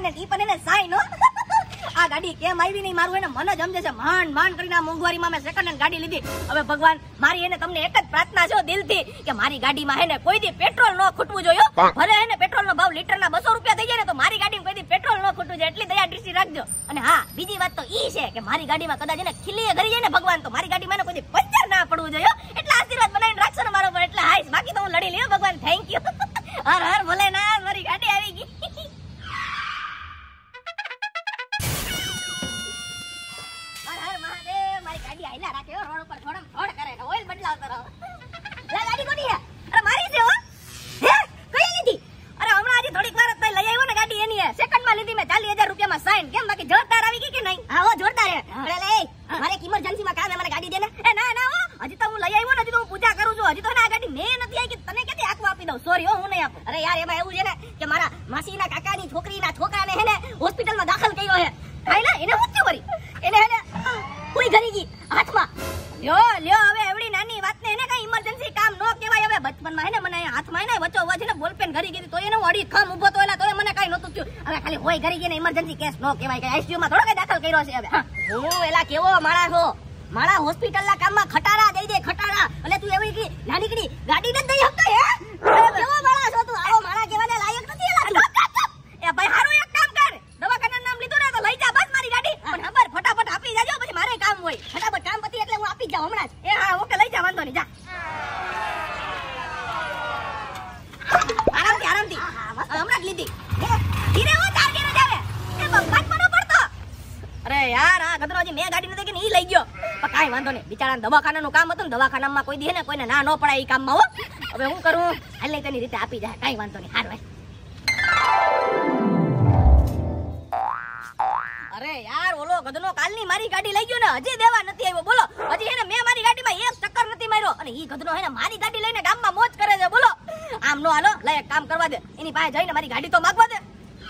ને ઈ પણ એને સાઈન હો આ ગાડી કેમ આવી નહીં મારું એને મન જ સમજે છે માંડ કરીને આ મોંઘવારીમાં મેં સેકન્ડ હેન્ડ ગાડી લીધી હવે ભગવાન મારી એને તમને એક જ પ્રાર્થના છે દિલથી કે મારી ગાડીમાં હે ને કોઈ દી પેટ્રોલ ન ખૂટવું જોઈએ ભલે હે ને પેટ્રોલ નો ભાવ લીટરના 200 રૂપિયા થઈ જાય ને તો મારી ગાડીમાં કોઈ દી પેટ્રોલ ન ખૂટવું જોઈએ એટલી દયા દૃષ્ટિ રાખજો અને હા બીજી વાત તો ઈ છે કે મારી ગાડીમાં કદાચ એને ખીલીએ ઘરી જાય ને ભગવાન તો મારી ગાડીમાં એને કોઈ દી પંચર ના પડવું જોઈએ એટલા આશીર્વાદ બનાવીને રાખશો ને મારો પર એટલે હાઈસ બાકી તો હું લડી લ્યો ભગવાન થેન્ક યુ હર હર ભોલેનાથ મારી ગાડી આવી ગઈ સોરી હું નહીં આપું અરે યાર એમાં એવું છે ને કે મારા માસીના કાકાની છોકરીના છોકરાને હે ને હોસ્પિટલમાં દાખલ કર્યો છે કાઈ ના એને હું થયું વળી એને હે ને કોઈ ઘરી ગઈ હાથમાં લ્યો હવે એવડી નાની વાતને એને કઈ ઇમરજન્સી કામ નો કહેવાય હવે બચપનમાં હે ને મને હાથમાં હે ને વચ્ચો વચ્ચે ને બોલપેન ઘરી ગઈ તો એને અડી ખમ ઊભો તો એલા તો મને કઈ નહોતું થયું હવે ખાલી હોય ઘરી ગઈ ને ઇમરજન્સી કેસ નો કહેવાય કે આઈસીયુ માં થોડો કઈ દાખલ કર્યો છે હવે હું એલા કેવો માણસ છો મારા હોસ્પિટલના કામમાં ખટારા દઈ દે ખટારા એટલે તું એવી નાનીકડી ગાડી ન દઈ શકતો હે કેવો માણસ છો તું આવો મારા કેવાને લાયક નથી એલા એ ભાઈ હારું એક કામ કર દવાખાનાનું નામ લીધું ને તો લઈ જા બસ મારી ગાડી પણ ખબર ફટાફટ આપી જાજો પછી મારે કામ હોય ફટાફટ કામ પતી એટલે હું આપી જાઉં હમણાં જ એ હા ઓકે લઈ જા વાંધો નહીં જા આરામથી હમણાં જ લીધી ધીરે હો ચાર કેરો જાવે એ બગાડ પણ પડતો અરે યાર આ ગદરોજી મેં ગાડી નથી કે ઈ લઈ ગયો પણ કાઈ વાંધો નહીં બિચારાને દવાખાનાનું કામ હતું ને દવાખાનામાં કોઈ દી હે ને કોઈને ના ન પડાય ઈ કામમાં હો હવે હું કરું હાલે તેની રીતે આપી જાય કાઈ વાંધો નહીં હાર ભાઈ અરે યાર ઓલો ગધનો કાલની મારી ગાડી લઈ ગયો ને હજી દેવા નથી આવ્યો બોલો હજી હે ને મેં મારી ગાડીમાં એક ચક્કર નથી માર્યો અને ઈ ગધનો હે ને મારી ગાડી લઈને ગામમાં મોજ કરે છે બોલો આમ નો હાલો લે એક કામ કરવા દે એની પાસે જઈને મારી ગાડી તો માંગવા દે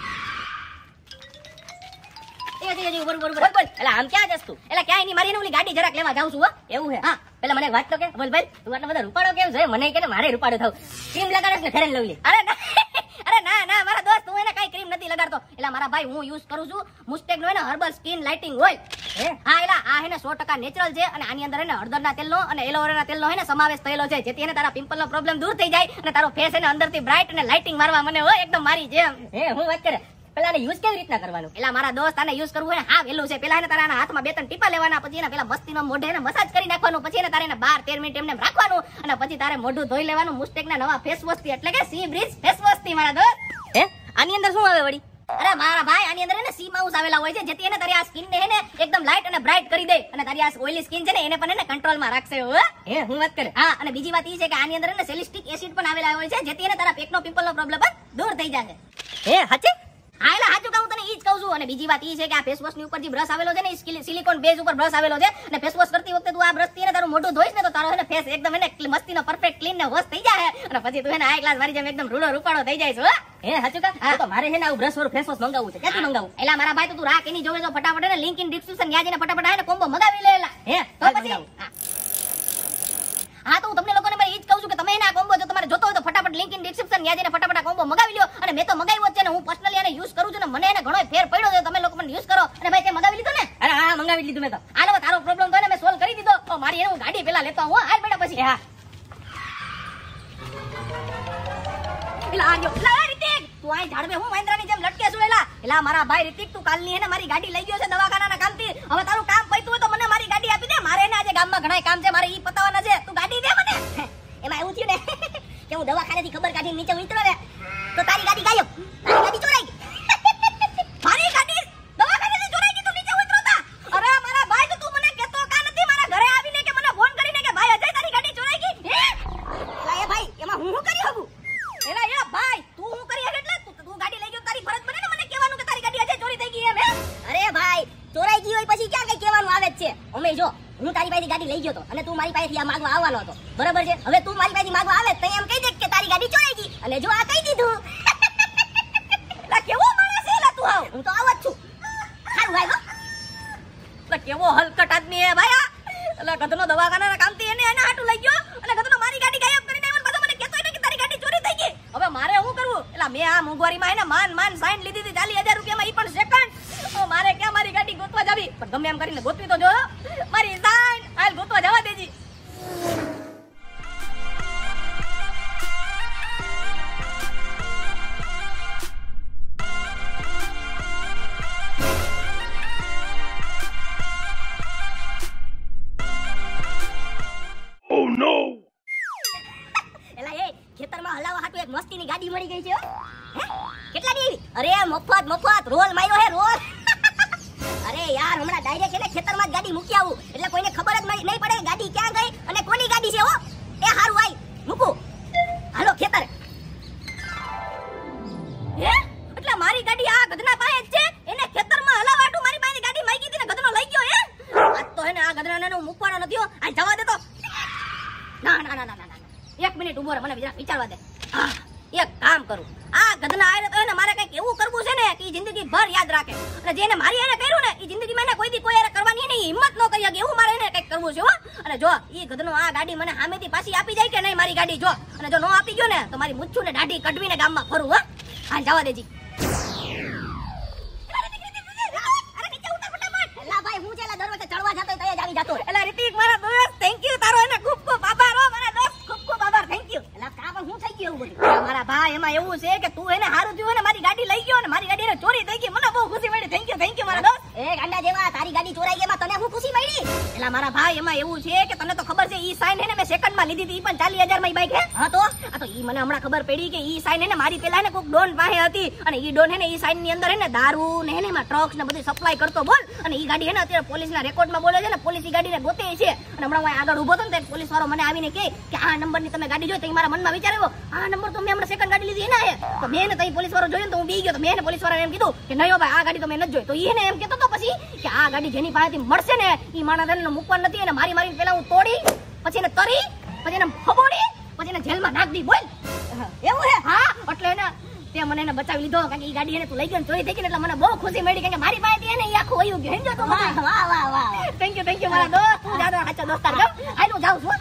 બોલ એટલે આમ ક્યાં જસ તું એટલે ક્યાં એની મારી ઓલી ગાડી જરાક લેવા જાઉં છું હો એવું હે હા પેલા મને વાત તો કે બોલ ભાઈ તું આટલા બધા રૂપાડો કેમ છે મને કે મારે રૂપાડો થાવ ક્રીમ લગાડસ ને ફેરન લવલી અરે ના મારા દોસ્ત તું એને કઈ ક્રીમ નથી લગાડતો એટલે મારા ભાઈ હું યુઝ કરું છું મુસ્ટેક નો હે ને હર્બલ સ્કિન લાઇટિંગ ઓઇલ હા એલા આ હે ને 100% નેચરલ છે અને આની અંદર હે ને હળદરના તેલનો અને એલોવેરાના તેલનો હે ને સમાવેશ થયેલો છે જેથી એને તારા પિમ્પલ નો પ્રોબ્લેમ દૂર થઈ જાય અને તારો ફેસ એને અંદરથી બ્રાઇટ અને લાઇટિંગ મારવા મને હો એકદમ મારી જેમ હું વાત કરે પેલા આને યુઝ કેવી રીતના કરવાનું એલા મારા દોસ્ત આને યુઝ કરવું હોય ને હા વેલું છે પેલા એને તારા હાથમાં 2-3 ટીપા લેવાના પછી એને પેલા મસ્તીનો મોઢે એને મસાજ કરી નાખવાનું પછી એને તારે 12-13 મિનિટ એમને રાખવાનું અને પછી તારે મોઢું ધોઈ લેવાનું મુસ્ટેકના નવા ફેસ વોશ થી એટલે કે સી બ્રીજ ફેસ વોશ થી મારા દોસ્ત આની અંદર શું આવે વળી અરે મારા ભાઈ આની અંદર એને સી માઉસ આવેલા હોય છે જેથી એને તારી આ સ્કિન ને હે ને એકદમ લાઇટ અને બ્રાઇટ કરી દે અને તારી આ ઓઇલી સ્કિન છે ને એને પણ એને કંટ્રોલ માં રાખશે હું વાત કરે હા અને બીજી વાત ઈ છે કે આની અંદર એને સેલિસ્ટિક એસિડ પણ આવેલા હોય છે જેથી એને તારા પેટનો પિમ્પલ નો પ્રોબ્લેમ પણ દૂર થઈ જશે હાચે હા એટલે હાચું કહું તને ઈ જ કહું છું અને બીજી વાત ઈ છે કે આ ફેસ વોશ ની ઉપર જે બ્રશ આવેલો છે ને સિલિકોન બેઝ ઉપર બ્રશ આવેલો છે અને ફેસ વોશ કરતી વખતે તું આ બ્રશ થી તારું મોઢું ધોઈશ ને તો તારો હે ફેસ એકદમ એને મસ્તીનો પરફેક્ટ ક્લીન ને વોશ થઈ જાય અને પછી તું એને હાઈ ક્લાસ વાળી જેમ એકદમ રૂડો રૂપાળો થઈ જાય છે હે હાચું કા તો મારે હે ને આવું બ્રશ વાળું ફેસ વોશ મંગાવવું છે ક્યાંથી મંગાવું એલા મારા ભાઈ તો તું રાખ એની જોવે તો ફટાફટ એને લિંક ઇન ડિસ્ક્રિપ્શન ન્યા જઈને ફટાફટ આને કોમ્બો મંગાવી લેલા હે તો પછી હા તો હું તમને લોકોને ભાઈ ઈ જ કહું છું કે તમે એને આ કોમ્બો જો તમારે જોતો હોય તો ફટાફટ લિંક ઇન ડિસ્ક્રિપ્શન ન્યા જઈને ફટાફટ આ કોમ્બો મંગાવી લ્યો અને મેં તો મંગાવ્યો છે ને હું પર્સનલી આને યુઝ કરું છું ને મને એને ઘણો ફેર પડ્યો છે તમે લોકો મને યુઝ કરો અને ભાઈ તે મંગાવી લીધું ને અરે હા મંગાવી લીધું મેં તો હાલો તારો પ્રોબ્લેમ તો ને મેં સોલ્વ કરી દીધો તો મારી એને હું ગાડી પેલા લેતો હું હાલ બેટા પછી હા પેલા આજો પેલા રિતિક તું આય ઝાડવે હું મહેન્દ્રની જેમ લટકે છું એલા મારા ભાઈ રિતિક તું કાલની એને મારી ગાડી લઈ ગયો છે દવાખાનાના કામથી હવે તારું કામ પૈતું હોય તો મને મારી ગાડી આપી દે મારે એને આજે ગામમાં ઘણાય કામ છે મારે ઈ પતાવવાના છે તું ગાડી દે મને એમાં એવું થયું ને કે હું દવાખાનેથી ખબર કાઢીને નીચે ઉતરો ને તો તારી ગાડી ગાયબ તારી ગાડી ચોરાઈ ગઈ મારી ગાડી દવાખાનેથી ચોરાઈ ગઈ તું નીચે ઉતરો તા અરે મારા ભાઈ તો તું મને કહેતો કા નથી મારા ઘરે આવીને કે મને ફોન કરીને કે ભાઈ અજય તારી ગાડી ચોરાઈ ગઈ એલા એ ભાઈ એમાં હું કરી શકું એલા એ ભાઈ તું હું કરી શકે એટલે તું ગાડી લઈ ગયો તારી ફરજ બને ને મને કહેવાનું કે તારી ગાડી અજય ચોરી થઈ ગઈ એમ અરે ભાઈ ચોરાઈ ગઈ હોય પછી ક્યાં કઈ કહેવાનું આવે જ છે અમે જો હું તારી પાસેથી ગાડી લઈ ગયો તો અને તું મારી પાસેથી આ માંગવા આવવાનો હતો બરાબર છે હવે તું મારી પાસેથી માંગવા આવે તો એમ કહી દે કે તારી ગાડી ચોરાઈ ગઈ અને જો આ કહી દીધું લા કેવો માણસ છે લા તું આવ હું તો આવ જ છું સારું ભાઈ લા કેવો હલકટ આદમી હે ભાઈ લા ગધનો દવાખાનાના કામથી એને હાટું લઈ ગયો અને ગધનો મારી ગાડી ગાયબ કરીને આવ્યો બધો મને કહેતો કે તારી ગાડી ચોરી થઈ ગઈ હવે મારે શું કરવું એટલે મેં આ મોંઘવારીમાં એને માન સાઈન લીધી હતી 40,000 રૂપિયામાં પણ ગમે એમ કરીને ગોતવી તો જો મારી સાઈન હાલ ગોતવા જવા દેજી. Oh no! એલા એ ખેતરમાં હલાવા હાટુ એક મસ્તીની ગાડી મળી ગઈ છે હો. હે કેટલાની આવી? અરે મફત રોલ માર્યો હે રોલ. અરે યાર હમણાં ડાયરેક્ટ એને ખેતરમાં જ ગાડી મૂકી આવું એટલે કોઈને ખબર જ નહીં પડે કે ગાડી ક્યાં ગઈ અને કોની ગાડી છે હો. એ હારું આઈ મૂકું હાલો ખેતર. હે એટલે મારી ગાડી આ ગધના પાસે જ છે એને ખેતરમાં હલાવા હાટુ મારી પાસે ગાડી માંગી હતી ને ગધનો લઈ ગયો હે. આજ તો હે ને આ ગધનાને હું મૂકવાનો નથી હો. આ જવા દે તો. ના 1 મિનિટ ઉભો રહે મને વિચારવા દે. એક કામ કરું આ ગધના આયરે તો એને મારે કઈક એવું કરવું છે ને કે જિંદગી ભર યાદ રાખે અને જેને મારી એને કર્યું ને એ જિંદગીમાં એને કોઈ દી કોઈ કરવાની નહીં હિંમત ન કરી શકે એવું મારે એને કઈક કરવું છે હો. અને જો ઈ ગધનો આ ગાડી મને સામેથી પાછી આપી જાય કે નહીં મારી ગાડી જો અને જો નો આપી ગયો ને તો મારી મુચ્છું ને દાઢી કઢવીને ગામમાં ફરું હો. હા જવા દેજી. ભાઈ હું છેલા દરવાજે ચડવા જતો તય જ આવી જતો. એલા રિતિક મારા દોસ્ત થેન્ક યુ તારો એને ખૂબ ખૂબ આભાર હો મારા દોસ્ત ખૂબ આભાર થેન્ક યુ. એલા કા પણ હું થઈ ગયું એવું બધું મારા ભાઈ એમાં એવું છે કે તું એને હારું થયું ને મારી ગાડી લઈ ગયો ને મારી ગાડી એને ચોરી થઈ ગઈ મને બહુ ખુશી મળી. થેન્ક યુ મારા દોસ્ત. એ ગાંડા જેવા તારી ગાડી ચોરાઈ ગઈ એમાં તને શું ખુશી મળી? એલા મારા ભાઈ એમાં એવું છે કે તને તો ખબર છે ઈ સાઈન હે ને મેં સેકન્ડ માં લીધી હતી ઈ પણ 40000 માં બાઈક હે. હા તો આ તો ઈ મને હમણાં ખબર પડી કે ઈ સાઈન હે ને મારી પેલા ને કોક ડોન પાસે હતી અને ઈ ડોન હે ને ઈ સાઈન ની અંદર હે ને દારૂ ને હે ને એમાં ટ્રક્સ ને બધું સપ્લાય કરતો બોલ અને ઈ ગાડી હે ને અત્યારે પોલીસના રેકોર્ડમાં બોલે છે ને પોલીસ ઈ ગાડીને ગોતે છે અને હમણાં હું આગળ ઊભો તો ને પોલીસ વાળો મને આવીને કહે કે આ નંબર ની તમે ગાડી જોઈ તો મારા મનમાં વિચાર આવ્યો આ નંબર તો મેં હમણાં સેકન્ડ ગાડી લીધી એના હે તો મેં ને તઈ પોલીસ વાળો જોયો તો હું બી ગયો તો મેં ને પોલીસ વાળાને એમ કીધું કે નહીં ભાઈ આ ગાડી તો મેં નથી જોઈ તો ઈ ને એમ કહેતો તો પછી કે આ ગાડી જેની પાસેથી મળશે ને ઈ માણસને મૂકવા નથી અને મારી પેલા હું તોડી પછી એને તરી પછી એને ફબોડી પછી એને જેલમાં નાખ દી બોલ એવું હે. હા એટલે એને તે મને એને બચાવી લીધો કારણ કે ઈ ગાડી એને તું લઈ ગયો ચોરી થઈ ગઈ એટલે મને બહુ ખુશી મળી કારણ કે મારી પાસે એને ઈ આખું વયું ગયું સમજો તો. વાહ થેન્ક યુ મારા દોસ્ત તું જાદો સાચો દોસ્તાર ગમ આઈ જાઉં છું.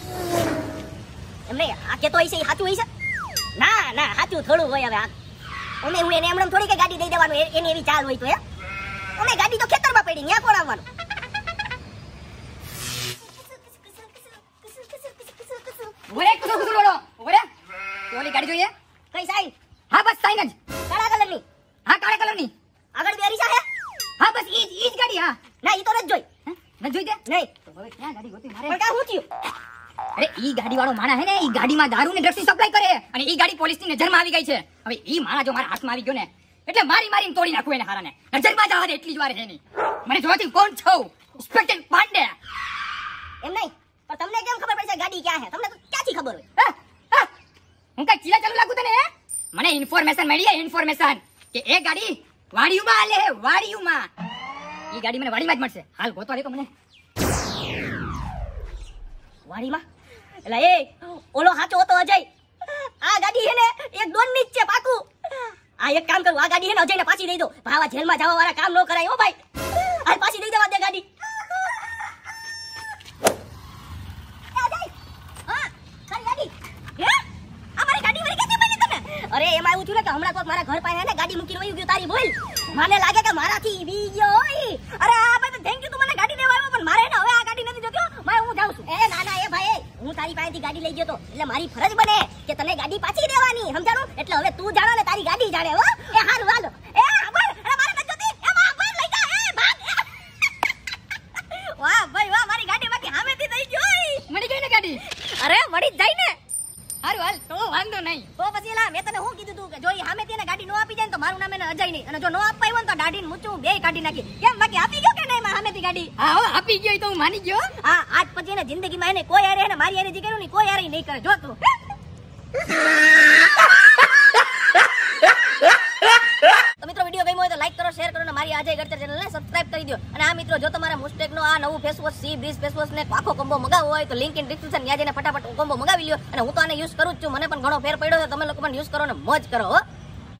એમ નહીં આ કેતો હશે સાચું હશે? ના સાચું થોડું હોય હવે અમે હું એને એમણે થોડી કે ગાડી દઈ દેવાનું એની એવી ચાલ હોય તો હે અમે ગાડી તો ખેતરમાં પડી ન્યા કોણ આવવાનું? ઓરે કુસુ બોલો ઓરે ઓલી ગાડી જોઈએ કઈ સાઈન? હા બસ સાઈન જ કાળા કલરની. હા કાળા કલરની આગળ બેરી છે હા બસ ઈ જ ગાડી હા ના ઈ તો નથી જોઈ. ન જોઈ દે નહીં તો હવે ક્યાં ગાડી ગોતી મારે પણ કા હું થયું? અરે ઈ ગાડી વાળો માણા હે ને ઈ ગાડીમાં દારૂ ને ડ્રગ્સ સપ્લાય કરે અને ઈ ગાડી પોલીસની નજરમાં આવી ગઈ છે. હવે ઈ માણા જો મારા હાથમાં આવી ગયો ને એટલે મારીને તોડી નાખું એને હારાને નજરમાં જવા દે એટલી જ વાર છે ની મને જોવાથી કોણ છો ઇન્સ્પેક્ટર પાંડે એમ નહીં પણ તમને કેમ ખબર પડશે ગાડી ક્યાં છે? તમને તો ક્યાંથી ખબર હોય? હું કઈ ચીલા ચાલુ લાગુ તને મને ઇન્ફોર્મેશન મળી ઇન્ફોર્મેશન કે એ ગાડી વાડીયુમાં આલે હે વાડીયુમાં ઈ ગાડી મને વાડીમાં જ મળશે હાલ ગોતવા દે તો મને વાડીમાં. એટલે એ ઓલો હાચો હતો અજય આ ગાડી હે ને એક ડોન ની જ છે પાકું. આ એક કામ કરું આ ગાડી હે ને અજયને પાછી દઈ દો ભાવા જેલમાં જવા વાળા કામ ન કરાય હો ભાઈ. આ પાછી દઈ દેવા દે ગાડી. અરે એમાં એવું થયું ને કે હમણાં તો મારા ઘર પાસે ને ગાડી મૂકીને વયું ગયું તારી બોલ મને લાગે કે મારાથી બી ગયો હોય. અરે આ ભાઈ થેન્ક યુ તું મને ગાડી દેવા આવ્યો પણ મારે ને હવે આ ગાડી નથી જોતો ભાઈ હું જાઉં છું. એ ના એ ભાઈ હું તારી પાસેથી ગાડી લઈ ગયો તો એટલે મારી ફરજ બને કે તને ગાડી પાછી દેવાની સમજાણું એટલે હવે તું જાણે ને તારી ગાડી જાણે હો. એ હારું હાલો એ આભાર અરે મારે નથી જોતી એ આભાર લઈ જા એ ભાગ. વાહ ભાઈ વાહ મારી ગાડી બાકી સામેથી થઈ ગઈ મળી ગઈ ને ગાડી અરે મળી જ જાય ને હારું હાલ તો વાંધો નહીં તો પછી એલા મેં તને શું કીધું તું કે જો ઈ સામેથી એને ગાડી નો આપી જાય ને તો મારું નામ એને અજય નહીં અને જો નો આપવા આવ્યો ને તો દાઢીને મૂછું બે કાઢી નાખી. કેમ બાકી આપી ગયો કે નહીં મારા સામેથી ગાડી? હા હો આપી ગયો તો હું માની ગયો. હા આજ પછી એને જિંદગીમાં એને કોઈ હારે એને મારી હારે જે કર્યું ને કોઈ હારે નહીં કરે જો તું. તો મિત્રો વિડીયો ગમ્યો હોય તો લાઈક કરો શેર કરો અને મારી અજય ગર્ચર ચેનલને સબસ્ક્રાઇબ કરી દો. અને આ મિત્રો જો તમારા મુસ્ટેક નો આ નવું face wash sea breeze face wash ને આખો કોમ્બો મગાવવો હોય તો લિંક ઇન ડિસ્ક્રિપ્શન ત્યાં જઈને ફટાફટ કોમ્બો મગાવી લ્યો. અને હું તો આને યુઝ કરું જ છું મને પણ ઘણો ફેર પડ્યો છે તમે લોકો પણ યુઝ કરો ને મોજ કરો હો.